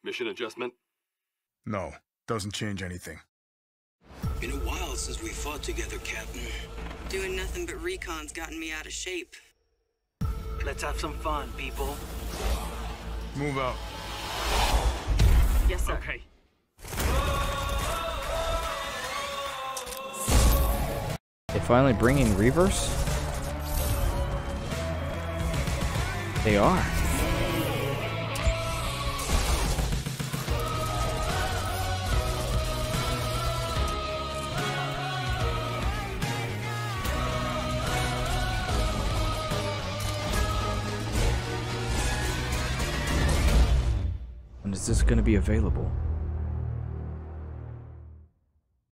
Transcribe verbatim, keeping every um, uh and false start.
Mission adjustment? No, doesn't change anything. Been a while since we fought together, Captain. Doing nothing but recon's gotten me out of shape. Let's have some fun, people. Move out. Yes, sir. Okay. They finally bringing reverse? They are. When is this going to be available?